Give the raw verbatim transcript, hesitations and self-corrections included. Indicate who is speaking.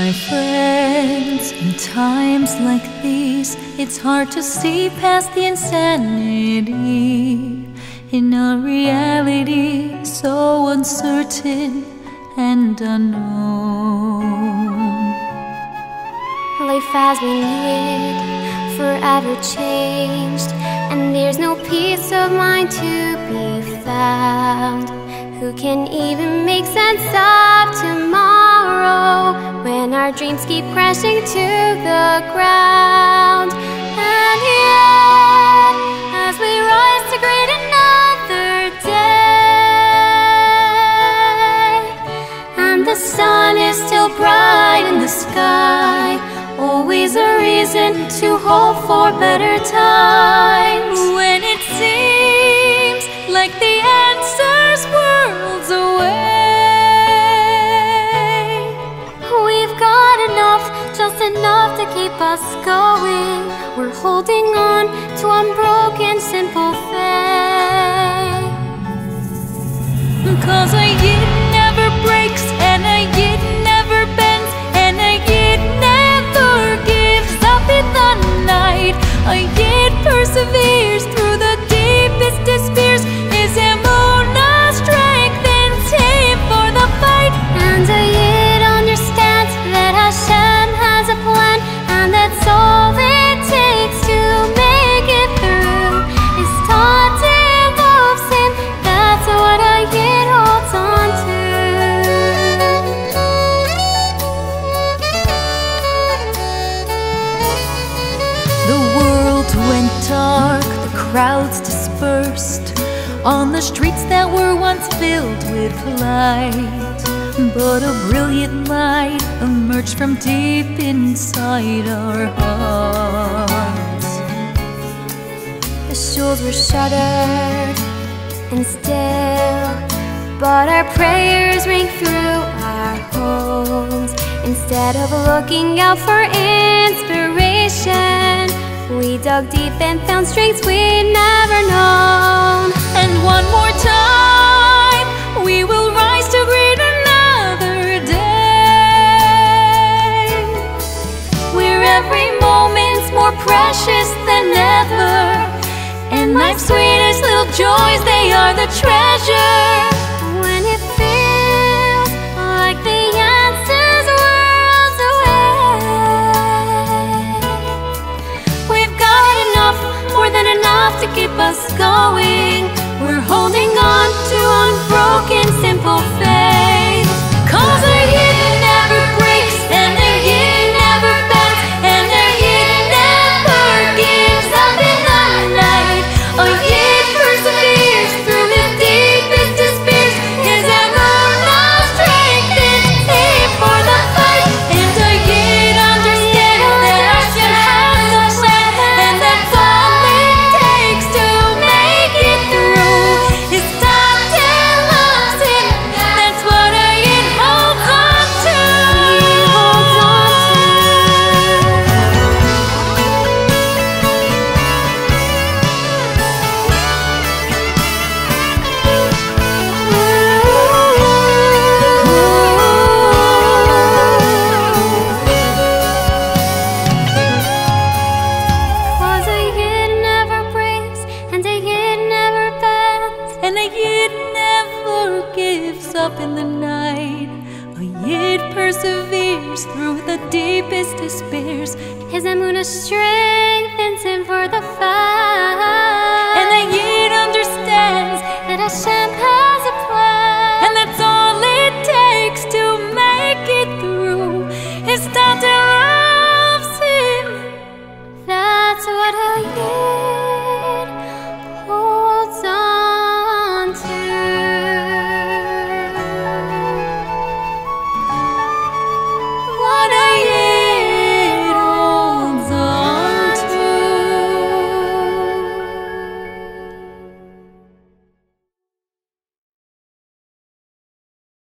Speaker 1: my friends, in times like these, it's hard to see past the insanity in a reality so uncertain and unknown.
Speaker 2: Life as we knew it, forever changed, and there's no peace of mind to be found. Who can even make sense of tomorrow when our dreams keep crashing to the ground? And yet, as we rise to greet another day, and the sun is still bright in the sky, always a reason to hope for better times.
Speaker 1: When it seems like the answer's worlds away,
Speaker 2: we've got enough, just enough to keep us going. We're holding on to unbroken, simple faith.
Speaker 1: Cause a year never breaks, and a year never bends, and a year never gives up in the night. A year perseveres through the deepest despairs. His emunah strengthens him for the fight.
Speaker 2: And a yid understands that Hashem has a plan, and that's all it takes to make it through. His taunting loves him, that's what a yid holds on to.
Speaker 1: The world went dark, the crowds dispersed on the streets that were once filled with light. But a brilliant light emerged from deep inside our hearts.
Speaker 2: The shuls were shuttered and still, but our prayers rang through our homes. Instead of looking out for inspiration, we dug deep and found strengths we'd never known.
Speaker 1: And one more time, we will rise to greet another day, where every moment's more precious than ever, and life's sweetest little joys, they are the treasure.
Speaker 2: When it feels like the answer's worlds away,
Speaker 1: We've got enough, more than enough to keep us going. We're holding on to unbroken, simple faith. Cause a year never breaks, and a year never bends, and a year never gives up in the night. A year perseveres through the deepest despairs. His emunah strengthens him for the fight. And a year understands that Hashem has a plan, and that's all it takes to make it through. His doctor loves him, that's what a year holds on to.
Speaker 2: holds on Cause a yid never breaks, and a yid never bends.
Speaker 1: And a yid never gives up in the night. A yid perseveres through the deepest despairs.
Speaker 2: His emunah strengthens him for the fight.
Speaker 1: And a yid understands
Speaker 2: that Hashem